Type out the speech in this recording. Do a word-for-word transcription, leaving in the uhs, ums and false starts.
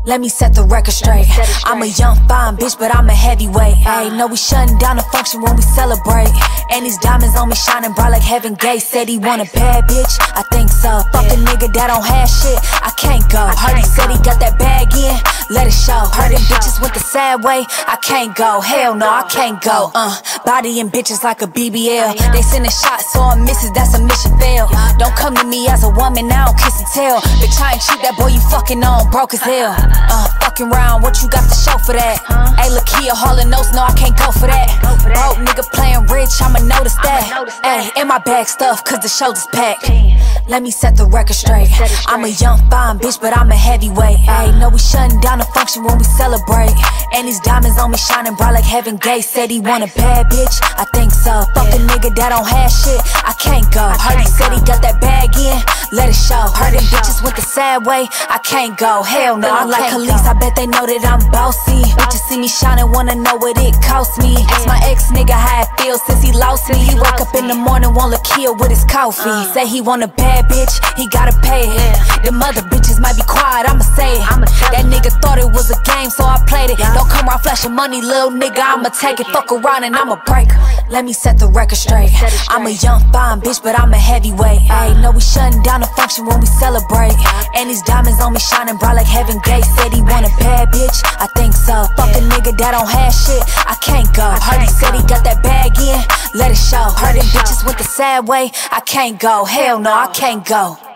Let me set the record straight. I'm a young fine bitch, but I'm a heavyweight. Ayy, no, we shutting down the function when we celebrate. And these diamonds on me shining bright like heaven gate. Said he want a bad bitch, I think so. Fuck a nigga that don't have shit, I can't go. Heard he said he got that bag in, let it show. Heard them bitches went the sad way, I can't go. Hell no, I can't go. Uh, bodying bitches like a B B L. They sending shots, so I misses, that's a mission fail. Don't come to me as a woman, I don't kiss and tell. Bitch, I ain't cheap, that boy you fucking on, broke as hell. Uh, fucking round, what you got to show for that? Ayy, Lakeyah, hauling notes, no, I can't go for that. Broke nigga playing rich, I'ma notice that. Ayy, in my bag stuff, cause the shoulders packed. Let me set the record straight. I'm a young fine bitch, but I'm a heavyweight. Ayy, no, we shutting down the function when we celebrate. And these diamonds on me shining bright like heaven gate. Said he want a bad bitch, I think so. Fuck a nigga that don't have shit, I can't go. Heard he said he got that bag in, let it show. Heard them bitches went the sad way, I can't go. Hell no, I'm like Khalees, I bet they know that I'm bossy. Bitches see me shining, wanna know what it cost me. Ask my ex nigga how it feels since he lost me. He wake up in the morning, want Lakeyah with his coffee. Say he want a bad bitch, he gotta pay it. The mother bitches might be quiet, I'ma say it. That nigga thought it was a game, so I played it. Don't come around flashing money, little nigga, I'ma take it. Fuck around and I'ma break. Let me set the record straight. I'm a young fine bitch, but I'm a heavyweight. Ayy, no, we shutting down the function when we celebrate. And these diamonds on me shining bright like heaven gate. Said he want a bad bitch, I think so. Fuck a nigga that don't have shit, I can't go. Heard he said he got that bag in, let it show. Heard them bitches went the sad way, I can't go. Hell no, I can't go.